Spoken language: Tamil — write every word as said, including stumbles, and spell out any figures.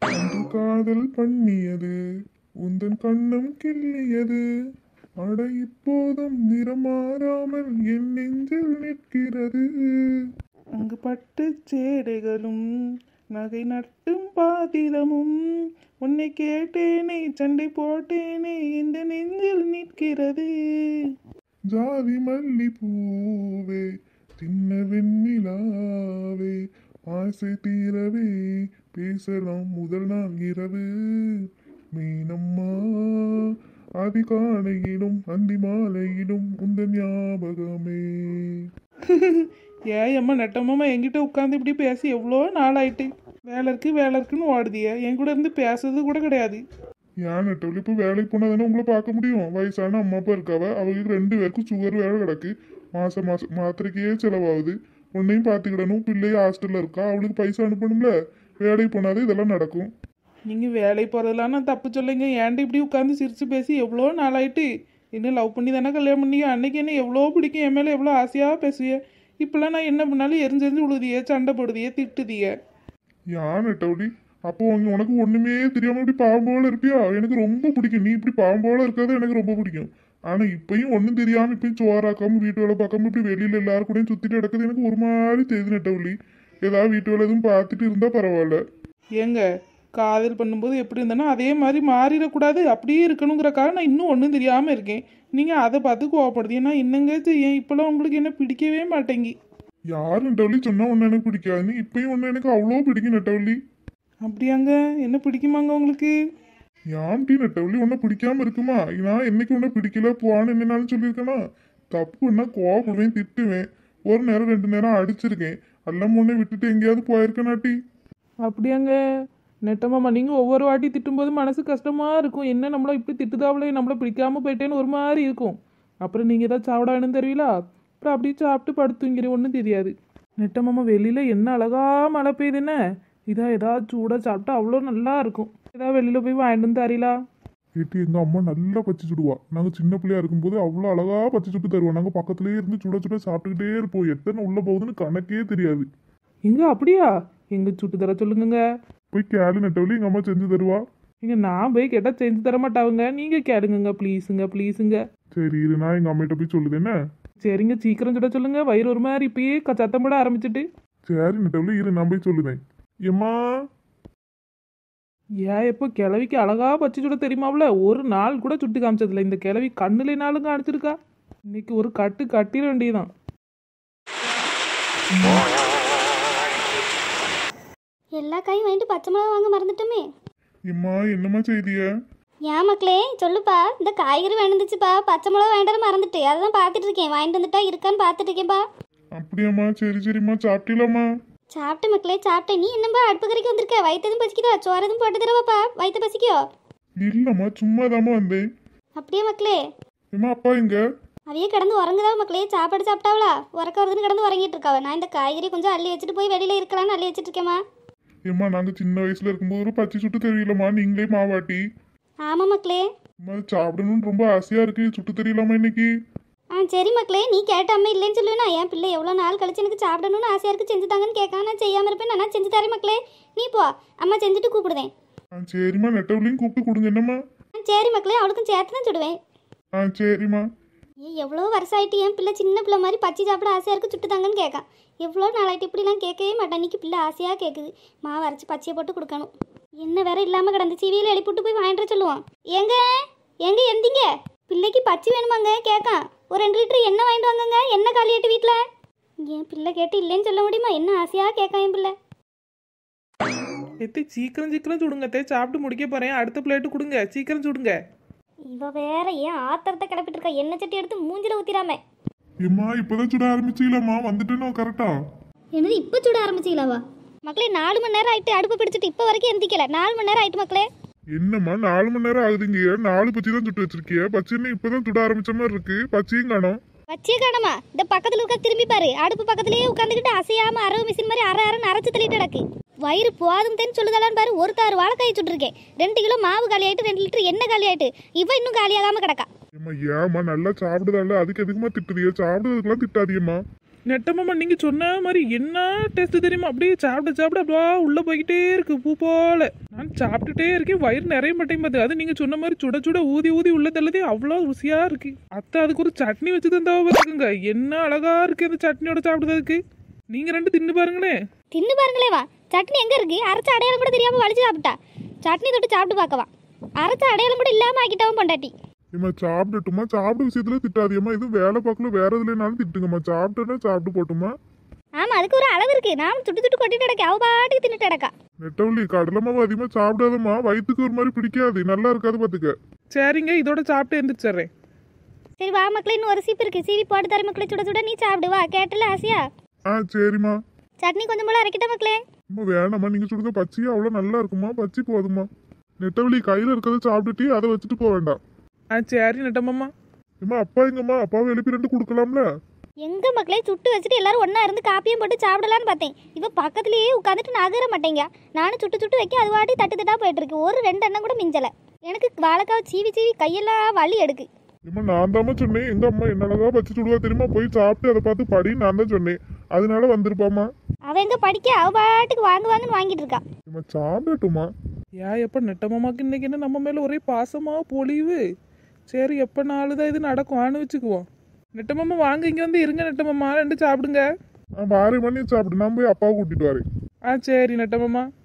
அன்று காதல் பண்ணியது உந்தன் கண்ணம் கிள்ளியது. அட இப்போதும் நிறம் மாறாமல் என் நெஞ்சில் நிற்கிறது. அங்கு பட்டு சேடைகளும் நகை நட்டும் பாதிதமும் உன்னை கேட்டேனே சண்டை போட்டேனே இந்த நெஞ்சில் நிற்கிறது. ஜாதி மல்லி பூவே சின்ன வெண்ணிலாவே ஆசை தீரவே பேசலாம் முதல் நாள் இரவு. மீனம்மா அதிகாலையிலும் அந்தி மாலையிலும் உந்த ஞாபகமே. ஏன் அம்மா நட்டம்மா என்கிட்ட உட்காந்து இப்படி பேசி எவ்வளோ நாள் ஆயிட்டு. வேலை இருக்கு வேலை இருக்குன்னு ஓடுதிய, என் கூட இருந்து பேசுறது கூட கிடையாது. ஏன் நட்டவழி இப்போ வேலைக்கு போனால் தானே உங்களை பார்க்க முடியும். வயசான அம்மா அப்பா இருக்காவ, அவங்களுக்கு ரெண்டு பேருக்கும் சுகர் வேலை கிடக்கு. மாதம் மாதம் மாத்திரைக்கே செலவாகுது. உன்னையும் பார்த்துக்கிடணும். பிள்ளைய ஹாஸ்டலில் இருக்கா, அவளுக்கு பைசா அனுப்பணும்ல. வேலைக்கு போனாதான் இதெல்லாம் நடக்கும். நீங்கள் வேலை போகிறதெல்லாம் நான் தப்பு சொல்லுங்க. ஏன்ட்டு இப்படி உட்காந்து சிரித்து பேசி எவ்வளோ நாள் ஆயிட்டு. இன்னும் லவ் பண்ணி தானே கல்யாணம் பண்ணியோ. அன்னைக்கு என்ன எவ்வளோ பிடிக்கும், என் மேலே எவ்வளோ ஆசையாக பேசுவிய. இப்போல்லாம் நான் என்ன பண்ணாலும் எரிஞ்செறிஞ்சு விழுதிய, சண்டை போடுதிய, திட்டுதிய. யான் நட்டவழி அப்போ அங்கே உனக்கு ஒன்றுமே தெரியாமல் இப்படி பாம்போல இருப்பியா? எனக்கு ரொம்ப பிடிக்கும். நீ இப்படி பாம்போல இருக்கிறது எனக்கு ரொம்ப பிடிக்கும். ஆனால் இப்பயும் ஒன்றும் தெரியாமல் இப்பயும் சோறாக்காம வீட்டு வேலை பார்க்காம இப்படி வெளியில் எல்லாரும் கூடயும் சுற்றிட்டு கிடக்குது. எனக்கு ஒரு மாதிரி தெரியுது நட்டவழி. ஏதாவது வீட்டு வேலை எதுவும் பார்த்துட்டு இருந்தால் பரவாயில்ல. ஏங்க காதல் பண்ணும்போது எப்படி இருந்தேன்னா அதே மாதிரி மாறிடக்கூடாது, அப்படியே இருக்கணுங்கிறக்காக நான் இன்னும் ஒன்றும் தெரியாமல் இருக்கேன். நீங்கள் அதை பார்த்து கோவப்படுதீங்கன்னா என்னங்க செய்ய? இப்போல்லாம் உங்களுக்கு என்ன பிடிக்கவே மாட்டேங்கி. யார் நட்டவழி சொன்னால் ஒன்று எனக்கு பிடிக்காது. இப்பயும் ஒன்று எனக்கு அவ்வளோ பிடிக்கும் நட்டவழி. அப்படியாங்க? என்ன பிடிக்குமாங்க உங்களுக்கு? யாம்டி நட்டவழி ஒன்றை பிடிக்காம இருக்குமா? நான் என்னைக்கு ஒன்றை பிடிக்கல போவான்னு என்னன்னாலும் சொல்லியிருக்கேனா? தப்புன்னா கோவப்படுவேன், திட்டுவேன். ஒரு நேரம் ரெண்டு நேரம் அடிச்சிருக்கேன். எல்லாம் முன்னே விட்டுட்டு எங்கேயாவது போயிருக்கேனாட்டி? அப்படியாங்க? நெட்டமாம்மா நீங்கள் ஒவ்வொரு வாட்டி திட்டும்போது மனசு கஷ்டமாக இருக்கும். என்ன நம்மளை இப்படி திட்டுதாவளே, நம்மளை பிடிக்காமல் போயிட்டேன்னு ஒரு மாதிரி இருக்கும். அப்புறம் நீங்கள் ஏதாவது சாப்பிட வேணும்னு தெரியலா, அப்புறம் அப்படியே சாப்பிட்டு படுத்துங்கிறேன், ஒன்றும் தெரியாது. நெட்டமாம்மா வெளியில் என்ன அழகா மழை பெய்யுதுன்னு, இதாக ஏதாவது சூடாக சாப்பிட்டா அவ்வளோ நல்லா இருக்கும். ஏதாவது வெளியில் போய் வாங்கிட்டு வந்து தரீங்களா? ஏட்டி எங்கள் அம்மா நல்லா பச்சை சுடுவா. நாங்கள் சின்ன பிள்ளையா இருக்கும்போது அவ்வளோ அழகாக பச்சை சுட்டு தருவோம். நாங்கள் பக்கத்துலேயே இருந்து சுட சுட சாப்பிட்டுக்கிட்டே இருப்போம். எத்தனை உள்ளே போகுதுன்னு கணக்கே தெரியாது. எங்க அப்படியா? எங்க சுட்டு தர சொல்லுங்க. போய் கேளு நட்டவழி, எங்கள் அம்மா செஞ்சு தருவா. இங்கே நான் போய் கேட்டால் செஞ்சு தர மாட்டாவுங்க. நீங்கள் கேளுங்க ப்ளீஸுங்க ப்ளீஸுங்க. சரி இரு, நான் எங்கள் அம்மிட்ட போய் சொல்லுது என்ன. சரிங்க சீக்கிரம் சுட சொல்லுங்க. வயிறு ஒரு மாதிரி இப்பயே க- சத்தம் போட ஆரம்பிச்சிட்டு. சரி நட்டவழி இரு, நான் போய் சொல்லுதேன். எம்மா ஏன் எப்போ கிழவிக்கு அழகா பச்சை சுட தெரியுமாவில்? ஒரு நாள் கூட சுட்டு காமிச்சதில்ல. இந்த கிழவி கண்ணுலேனாலும் காமிச்சிருக்கா. இன்னைக்கு ஒரு கட்டு கட்டிட வேண்டியதுதான். எல்லா காயும் வாங்கிட்டு பச்சை மிளகா வாங்க மறந்துட்டோமே. எம்மா என்னம்மா செய்திய? ஏன் மக்களே சொல்லுப்பா. இந்த காய்கறி வேணுந்துச்சுப்பா, பச்சை மிளகா வாங்கிட்டு வர மறந்துட்டு அதான் பார்த்துட்டு இருக்கேன். வாங்கிட்டு வந்துட்டா இருக்கான்னு பார்த்துட்டு இருக்கேன்ப்பா. அப்படியாம்மா, சரி சரிம்மா. சாப்பிட்டீங்களாம்மா? சாப்பிட்டு மக்களே சாப்பிட்டேன். நீ என்னப்பா அடுப்பு கறிக்கு வந்திருக்க? வயிற்று எதுவும் பசிக்குதா? சோறு எதுவும் போட்டு தரவாப்பா? வயிற்று பசிக்கோ? இல்லைம்மா, சும்மா தாம்மா வந்தேன். அப்படியே மக்களே. எம்மா அப்பா எங்க? அவையே கிடந்து உறங்குதா மக்களே? சாப்பாடு சாப்பிட்டாவளா? உறக்க வருதுன்னு கிடந்து உறங்கிட்டு இருக்காவ. நான் இந்த காய்கறி கொஞ்சம் அள்ளி வச்சுட்டு போய் வெளியில இருக்கலாம்னு அள்ளி வச்சுட்டு இருக்கேம்மா. ஏம்மா நாங்கள் சின்ன வயசுல இருக்கும்போது ஒரு பச்சை சுட்டு தெரியலம்மா, நீங்களே மாவாட்டி. ஆமா மக்களே. அம்மா சாப்பிடணும்னு ரொம்ப ஆசையா இருக்கு, சுட்டு தெரியலாமா இன்னைக்கு? ஆ சரி மக்களே, நீ கேட்ட அம்மா இல்லைன்னு சொல்லுவேனா? என் பிள்ளை எவ்வளோ நாள் கழிச்சு எனக்கு சாப்பிடணும்னு ஆசையாக இருக்குது, செஞ்சு தாங்கன்னு கேட்காம நான் செய்யாமல் இருப்பேன். நான் செஞ்சு தரேன் மக்களே. நீ போ, அம்மா செஞ்சுட்டு கூப்பிடுவேன். ஆ சரிம்மா, நெட்டவளையும் கூப்பிட்டு கொடுங்க என்னம்மா. ஆ சரி மக்களே, அவளுக்கும் சேர்த்து தான் சுடுவேன். ஆ சரிம்மா. ஏ எவ்வளோ வருஷம் ஆயிட்டு என் பிள்ளை சின்ன பிள்ளை மாதிரி பச்சை சாப்பிட ஆசையாக இருக்குது, சுட்டு தாங்கன்னு கேட்கான். எவ்வளோ நாளாயிட்டு இப்படிலாம் கேட்கவே மாட்டேன். இன்னைக்கு பிள்ளை ஆசையாக கேட்குது. மாவு அரைச்சி பச்சையை போட்டு கொடுக்கணும். என்ன வேற இல்லாமல் கிடந்து சீவியில் எழுப்பிட்டு போய் வாங்கிட்டு வர சொல்லுவான். எங்க எங்க எந்திங்க பிள்ளைக்கு பச்சை வேணுமாங்க கேட்கான். ஒரு ரெண்டு லிட்டர் எண்ணெய் வாங்கிட்டு வாங்கங்க. எண்ணெய் காலியாட்டு வீட்டில். என் பிள்ளை கேட்டு இல்லைன்னு சொல்ல முடியுமா? என்ன ஆசையாக கேட்கான் என் பிள்ளை. எத்தி சீக்கிரம் சீக்கிரம் சுடுங்க. தே சாப்பிட்டு முடிக்க போறேன். அடுத்த பிளேட்டு கொடுங்க, சீக்கிரம் சுடுங்க. இவ வேற ஏன் ஆத்திரத்தை கிளப்பிட்டு இருக்கா? எண்ணெய் சட்டி எடுத்து மூஞ்சில ஊத்திராம. ஏம்மா இப்பதான் சுட ஆரம்பிச்சீங்களம்மா, வந்துட்டேனோ கரெக்டா? என்னது இப்போ சுட ஆரம்பிச்சிக்கலாவா? மக்களே நாலு மணி நேரம் ஆயிட்டு அடுப்பு பிடிச்சிட்டு இப்போ வரைக்கும் எந்திக்கல. நாலு மணி நேரம் ஆயிட்டு மக்களே. என்னம்மா நாலு மணி நேரம் ஆகுதுங்க? நாலு பச்சி தான் சுட்டு வச்சிருக்கிய. பச்சைன்னு இப்பதான் சுட ஆரம்பிச்ச மாதிரி இருக்கு. பச்சையும் காணோம். வச்சே காணமா? இந்த பக்கத்துல இருக்க திரும்பி பாரு. அடுப்பு பக்கத்துலயே உட்காந்துக்கிட்டு அசையாம அரவு மிஷின் மாதிரி அரை அரை அரைச்சு தள்ளிட்டு கிடக்கு. வயிறு போதும் தேன்னு சொல்லுதலான்னு பாரு. ஒரு தாறு வாழைக்காய் சுட்டுருக்கேன். ரெண்டு கிலோ மாவு காலி ஆயிட்டு, ரெண்டு லிட்டர் எண்ணெய் காலி ஆயிட்டு. இவ இன்னும் காலியாகாம கிடக்கா. ஏம்மா ஏம்மா நல்லா சாப்பிடுதால அதுக்கு எதுக்குமா திட்டுதிய? சாப்பிடுறதுக்கெல்லாம் திட்டாதியம்மா. நெட்டமாமா நீங்க சொன்ன மாதிரி என்ன டேஸ்ட் தெரியுமா? அப்படியே சாப்பிட சாப்பிட அப்படியே உள்ள போய்கிட்டே இருக்கு பூ போல. நான் சாப்பிட்டுட்டே இருக்கேன், வயிறு நிறைய மாட்டேங்குது. அது நீங்க சொன்ன மாதிரி சுட சுட ஊதி ஊதி உள்ள தள்ளதே அவ்வளோ ருசியா இருக்கு. அத்தை அதுக்கு ஒரு சட்னி வச்சு தந்தாவ பாத்துக்குங்க, என்ன அழகா இருக்கு அந்த சட்னியோட சாப்பிடுறதுக்கு. நீங்க ரெண்டு தின்னு பாருங்களேன். தின்னு பாருங்களே வா. சட்னி எங்க இருக்கு? அரைச்ச அடையாளம் கூட தெரியாம வலிச்சு சாப்பிட்டா. சட்னி தொட்டு சாப்பிட்டு பார்க்கவா? அரைச்ச அடையாளம் கூட இல்லாம ஆக்கிட்டவன் பொண்டாட்டி. ஏம்மா சாப்பிடட்டுமா? சாப்பிட விஷயத்துல திட்டாதியம்மா. இது வேலை பார்க்கல வேற இதுலனாலும் திட்டுங்கம்மா. சாப்பிட்டேன்னா சாப்பிட்டு போட்டுமா. ஆமா, அதுக்கு ஒரு அளவு இருக்கு. நானும் சுட்டு சுட்டு கொட்டிட்டு கிடக்க, அவ பாட்டுக்கு தின்னுட்டு கிடக்கா. நெட்டவள்ளி கடலை மாவு அதிகமா சாப்பிடாதம்மா, வயிற்றுக்கு ஒரு மாதிரி பிடிக்காது, நல்லா இருக்காது பாத்துக்க. சரிங்க, இதோட சாப்பிட்டு எந்திரிச்சிடுறேன். சரி வா மக்களே, இன்னும் ஒரு சீப்பு இருக்கு, சீவி போட்டு தர மக்களே. சுட சுட நீ சாப்பிடு வா. கேட்டல ஆசையா? ஆ சரிம்மா. சட்னி கொஞ்சம் போல அரைக்கிட்ட மக்களே. அம்மா வேணாம்மா, நீங்க சுடுக்க பச்சையா அவ்வளோ நல்லா இருக்குமா? பச்சி போதுமா. நெட்டவள்ளி கையில இருக்கிறத சாப்பிட்டுட்டு அதை வச்சுட்டு போக வேண்டாம். ஆ சரி நெட்டமாமா. ஏம்மா அப்பா எங்கம்மா? அப்பாவை எழுப்பி ரெண்டு கொடுக்கலாம்ல? எங்க மக்களே, சுட்டு வச்சுட்டு எல்லாரும் ஒண்ணா இருந்து காப்பியும் போட்டு சாப்பிடலான்னு பார்த்தேன். இவ பக்கத்துலயே உட்காந்துட்டு நகர மாட்டேங்க. நானும் சுட்டு சுட்டு வைக்க அது வாட்டி தட்டு தட்டா போயிட்டு இருக்கு. ஒரு ரெண்டு எண்ணம் கூட மிஞ்சல. எனக்கு வாழைக்காவை சீவி சீவி கையெல்லாம் வலி எடுக்கு. ஏம்மா நான் தாம்மா சொன்னேன், எங்க அம்மா என்னடா பச்சி சுடுவா தெரியுமா? போய் சாப்பிட்டு அதை பார்த்து படி நான் தான் சொன்னேன். அதனால வந்திருப்பாம்மா. அவ எங்க படிக்க, அவ பாட்டுக்கு வாங்கு வாங்குன்னு வாங்கிட்டு இருக்கா. ஏம்மா சாப்பிடட்டுமா? ஏன் எப்போ நெட்டமாமாக்கு இன்னைக்கு என்ன நம்ம மேலே ஒரே பாசமா பொழிவு. சரி எப்போ நாலு தான் இது நடக்கும் ஆன்னு வச்சுக்குவோம். நெட்டமாமா வாங்க, இங்கே வந்து இருங்க நெட்டமாமா, ரெண்டு சாப்பிடுங்க. ஆ வாரே பண்ணி சாப்பிடு, நான் போய் அப்பாவை கூட்டிட்டு வரேன். ஆ சரி நெட்டமாமா.